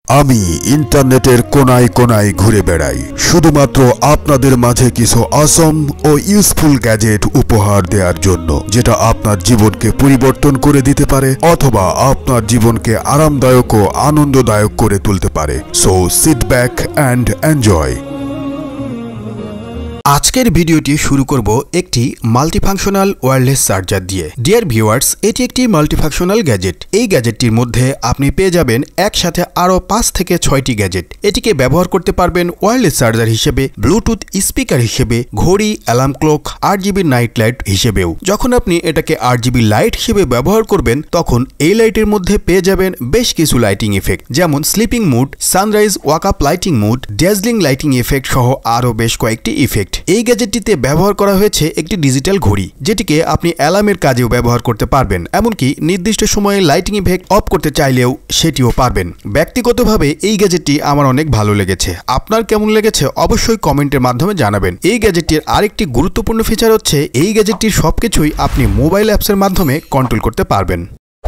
আমি ইন্টারনেটের কোনায় কোনায় ঘুরে বেড়াই শুধুমাত্র আপনাদের মাঝে কিছু অসম ও ইউজফুল গ্যাজেট উপহার দেওয়ার জন্য, যেটা আপনার জীবনকে পরিবর্তন করে দিতে পারে অথবা আপনার জীবনকে আরামদায়ক ও আনন্দদায়ক করে তুলতে পারে। So sit back and enjoy. আজকের ভিডিওটি শুরু করব একটি মাল্টিফাংশনাল ওয়্যারলেস চার্জার দিয়ে। ডিয়ার ভিউয়ার্স, এটি একটি মাল্টিফাংশনাল গ্যাজেট। এই গ্যাজেটটির মধ্যে আপনি পেয়ে যাবেন একসাথে আরও 5 থেকে 6টি গ্যাজেট। এটিকে ব্যবহার করতে পারবেন ওয়্যারলেস চার্জার হিসেবে, ব্লুটুথ স্পিকার হিসেবে, ঘড়ি, alarm clock, RGB night light হিসেবেও। যখন আপনি এটাকে RGB লাইট হিসেবে ব্যবহার করবেন, তখন এই লাইটের মধ্যে পেয়ে যাবেন বেশ কিছু লাইটিং ইফেক্ট, যেমন sleeping mood, sunrise wake up lighting mood, dazzling lighting effect সহ আরও বেশ কয়েকটি ইফেক্ট। এই গ্যাজেটটিতে ব্যবহার করা হয়েছে একটি ডিজিটাল ঘড়ি, যেটিকে আপনি অ্যালার্মের কাজেও ব্যবহার করতে পারবেন, এমনকি নির্দিষ্ট সময়ে লাইটিং ইফেক্ট অফ করতে চাইলেও সেটিও পারবেন। ব্যক্তিগতভাবে এই গ্যাজেটটি আমার অনেক ভালো লেগেছে। আপনার কেমন লেগেছে অবশ্যই কমেন্টের মাধ্যমে জানাবেন। এই গ্যাজেটটির আরেকটি গুরুত্বপূর্ণ ফিচার হচ্ছে এই গ্যাজেটটির সবকিছুই আপনি মোবাইল অ্যাপসের মাধ্যমে কন্ট্রোল করতে পারবেন।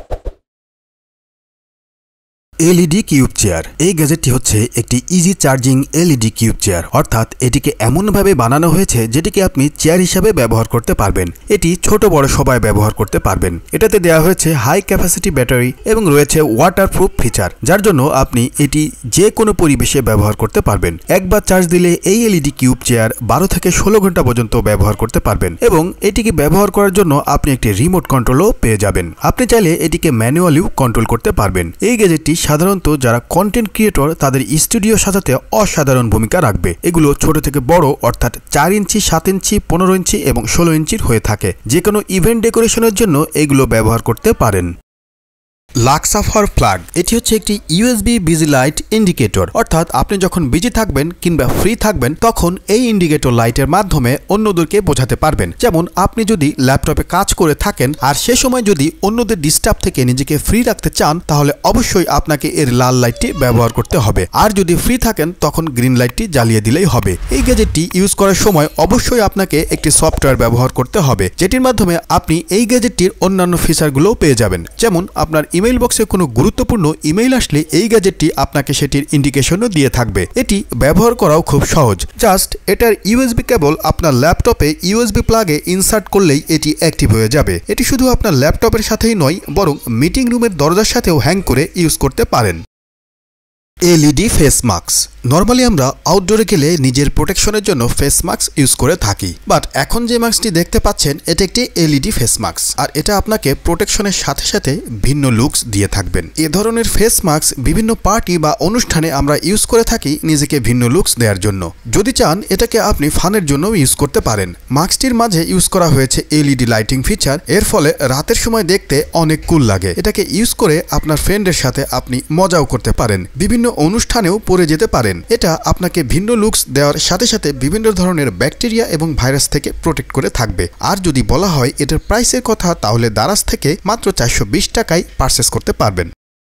LED cube chair. এই গ্যাজেটটি হচ্ছে একটি easy charging LED cube chair, অর্থাৎ এটিকে এমনভাবে বানানো হয়েছে যেটিকে আপনি চেয়ার হিসাবে ব্যবহার করতে পারবেন। এটি ছোট বড় সবাই ব্যবহার করতে পারবেন। এটাতে দেওয়া হয়েছে হাই ক্যাপাসিটি ব্যাটারি এবং রয়েছে ওয়াটারপ্রুফ ফিচার, যার জন্য আপনি এটি যে কোনো পরিবেশে ব্যবহার করতে পারবেন। একবার চার্জ দিলে এই LED কিউব চেয়ার 12 থেকে 16 ঘন্টা পর্যন্ত ব্যবহার করতে পারবেন এবং এটিকে ব্যবহার করার জন্য আপনি একটি রিমোট কন্ট্রোলও পেয়ে যাবেন। আপনি চাইলে এটিকে ম্যানুয়ালিও কন্ট্রোল করতে পারবেন। এই গ্যাজেটটি সাধারণত যারা কন্টেন্ট ক্রিয়েটর তাদের স্টুডিও সাজাতে অসাধারণ ভূমিকা রাখবে। এগুলো ছোট থেকে বড়, অর্থাৎ 4 ইঞ্চি, 7 ইঞ্চি, 15 ইঞ্চি এবং 16 ইঞ্চির হয়ে থাকে। যে কোনো ইভেন্ট ডেকোরেশনের জন্য এগুলো ব্যবহার করতে পারেন। Luxafor flag. এটি হচ্ছে একটি USB বিজি লাইট ইন্ডিকেটর, অর্থাৎ আপনি যখন বিজি থাকবেন কিংবা ফ্রি থাকবেন তখন এই ইন্ডিকেটর লাইটের মাধ্যমে অন্যদেরকে বোঝাতে পারবেন। যেমন আপনি যদি ল্যাপটপে কাজ করে থাকেন আর সে সময় যদি অন্যদের ডিস্টার্ব থেকে নিজেকে ফ্রি রাখতে চান, তাহলে অবশ্যই আপনাকে এর লাল লাইটটি ব্যবহার করতে হবে। আর যদি ফ্রি থাকেন তখন গ্রিন লাইটটি জ্বালিয়ে দিলেই হবে। এই গ্যাজেটটি ইউজ করার সময় অবশ্যই আপনাকে একটি সফটওয়্যার ব্যবহার করতে হবে, যেটির মাধ্যমে আপনি এই গ্যাজেটটির অন্যান্য ফিচারগুলোও পেয়ে যাবেন। যেমন আপনার ইমেইল বক্সে কোনো গুরুত্বপূর্ণ ইমেইল আসলে এই গ্যাজেটটি আপনাকে সেটির ইন্ডিকেশনও দিয়ে থাকবে। এটি ব্যবহার করাও খুব সহজ। জাস্ট এটার USB কেবল আপনার ল্যাপটপে USB প্লাগে ইনসার্ট করলেই এটি অ্যাক্টিভ হয়ে যাবে। এটি শুধু আপনার ল্যাপটপের সাথেই নয়, বরং মিটিং রুমের দরজার সাথেও হ্যাং করে ইউজ করতে পারেন। LED face mask. নর্মালি আমরা আউটডোরে গেলে নিজের প্রোটেকশনের জন্য ফেস মাস্ক ইউজ করে থাকি, বাট এখন যে মাস্কটি দেখতে পাচ্ছেন এটা একটি LED ফেস মাস্ক, আর এটা আপনাকে প্রোটেকশনের সাথে সাথে ভিন্ন লুকস দিয়ে থাকবেন। এ ধরনের ফেস মাস্ক বিভিন্ন পার্টি বা অনুষ্ঠানে আমরা ইউজ করে থাকি নিজেকে ভিন্ন লুকস দেওয়ার জন্য। যদি চান এটাকে আপনি ফানের জন্য ইউজ করতে পারেন। মাস্কটির মাঝে ইউজ করা হয়েছে LED লাইটিং ফিচার, এর ফলে রাতের সময় দেখতে অনেক কুল লাগে। এটাকে ইউজ করে আপনার ফ্রেন্ডের সাথে আপনি মজাও করতে পারেন, বিভিন্ন অনুষ্ঠানেও পরে যেতে পারেন। এটা আপনাকে ভিন্ন লুকস দেওয়ার সাথে সাথে বিভিন্ন ধরনের ব্যাকটেরিয়া এবং ভাইরাস থেকে প্রোটেক্ট করে থাকবে। আর যদি বলা হয় এটার প্রাইসের কথা, তাহলে দারাজ থেকে মাত্র 420 টাকায় পারচেস করতে পারবেন।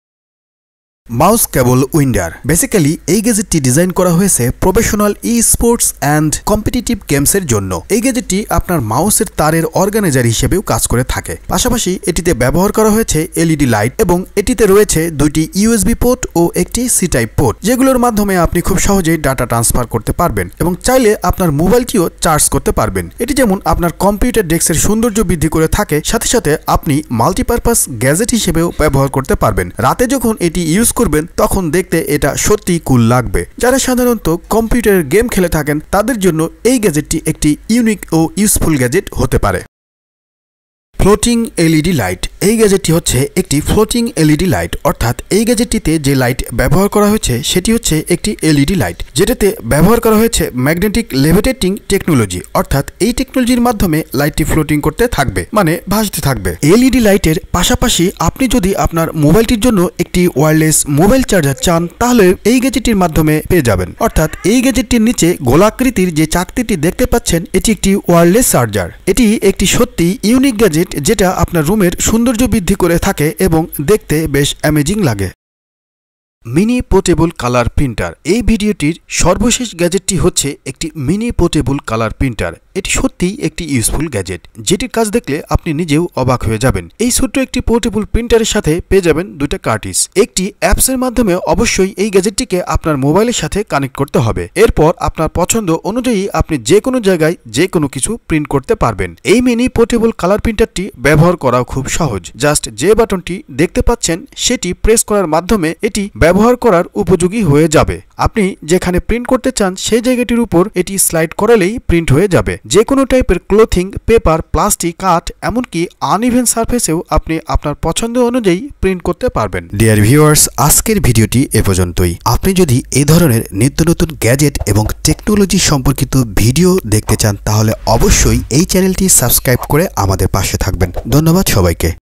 মাউস কেবল উইন্ডার। বেসিক্যালি এই গ্যাজেটটি ডিজাইন করা হয়েছে প্রফেশনাল স্পোর্টস অ্যান্ড কম্পিটিটিভ গেমসের জন্য। এই গ্যাজেটটি আপনার মাউসের তারের অর্গানাইজার হিসেবেও কাজ করে থাকে। পাশাপাশি এটিতে ব্যবহার করা হয়েছে LED লাইট এবং এটিতে রয়েছে 2টি USB পোর্ট ও একটি C টাইপ পোর্ট, যেগুলোর মাধ্যমে আপনি খুব সহজেই ডাটা ট্রান্সফার করতে পারবেন এবং চাইলে আপনার মোবাইলটিও চার্জ করতে পারবেন। এটি যেমন আপনার কম্পিউটার ডেস্কের সৌন্দর্য বৃদ্ধি করে থাকে, সাথে সাথে আপনি মাল্টিপারপাস গ্যাজেট হিসেবেও ব্যবহার করতে পারবেন। রাতে যখন এটি ইউজ করবেন তখন দেখতে এটা সত্যি কুল লাগবে। যারা সাধারণত কম্পিউটারের গেম খেলে থাকেন তাদের জন্য এই গ্যাজেটটি একটি ইউনিক ও ইউজফুল গ্যাজেট হতে পারে। Floating LED light. এই গ্যাজেটটি হচ্ছে একটি ফ্লোটিং LED লাইট, অর্থাৎ এই গ্যাজেটটিতে যে লাইট ব্যবহার করা হয়েছে সেটি হচ্ছে একটি LED লাইট, যেটাতে ব্যবহার করা হয়েছে ম্যাগনেটিক লেভিটেটিং টেকনোলজি, অর্থাৎ এই টেকনোলজির মাধ্যমে লাইটটি ফ্লোটিং করতে থাকবে, মানে ভাসতে থাকবে। LED লাইটের পাশাপাশি আপনি যদি আপনার মোবাইলটির জন্য একটি ওয়্যারলেস মোবাইল চার্জার চান, তাহলে এই গ্যাজেটটির মাধ্যমে পেয়ে যাবেন। অর্থাৎ এই গ্যাজেটটির নিচে গোলাকৃতির যে চাকতিটি দেখতে পাচ্ছেন এটি একটি ওয়্যারলেস চার্জার। এটি একটি সত্যি ইউনিক গ্যাজেট, যেটা আপনার রুমের সৌন্দর্য বৃদ্ধি করে থাকে এবং দেখতে বেশ অ্যামেজিং লাগে। Mini portable colour printer. এই ভিডিওটির সর্বশেষ গ্যাজেটটি হচ্ছে একটি মিনি পোর্টেবল কালার প্রিন্টার। এটি সত্যিই একটি ইউজফুল গ্যাজেট, যেটির কাজ দেখলে আপনি নিজেও অবাক হয়ে যাবেন। এই ছোট্ট একটি পোর্টেবল প্রিন্টারের সাথে পেয়ে যাবেন দুইটা কার্টিজ। একটি অ্যাপসের মাধ্যমে অবশ্যই এই গ্যাজেটটিকে আপনার মোবাইলের সাথে কানেক্ট করতে হবে। এরপর আপনার পছন্দ অনুযায়ী আপনি যে কোনো জায়গায় যে কোনো কিছু প্রিন্ট করতে পারবেন। এই মিনি পোর্টেবল কালার প্রিন্টারটি ব্যবহার করাও খুব সহজ। জাস্ট যে বাটনটি দেখতে পাচ্ছেন সেটি প্রেস করার মাধ্যমে এটি ব্যবহার করার উপযোগী হয়ে যাবে। আপনি যেখানে প্রিন্ট করতে চান সেই জায়গাটির উপর এটি স্লাইড করালেই প্রিন্ট হয়ে যাবে। যে কোনো টাইপের ক্লোথিং, পেপার, প্লাস্টিক, কাঠ, এমনকি আনইভেন সারফেসেও আপনি আপনার পছন্দ অনুযায়ী প্রিন্ট করতে পারবেন। ডিয়ার ভিউয়ার্স, আজকের ভিডিওটি এ পর্যন্তই। আপনি যদি এই ধরনের নিত্য নতুন গ্যাজেট এবং টেকনোলজি সম্পর্কিত ভিডিও দেখতে চান তাহলে অবশ্যই এই চ্যানেলটি সাবস্ক্রাইব করে আমাদের পাশে থাকবেন। ধন্যবাদ সবাইকে।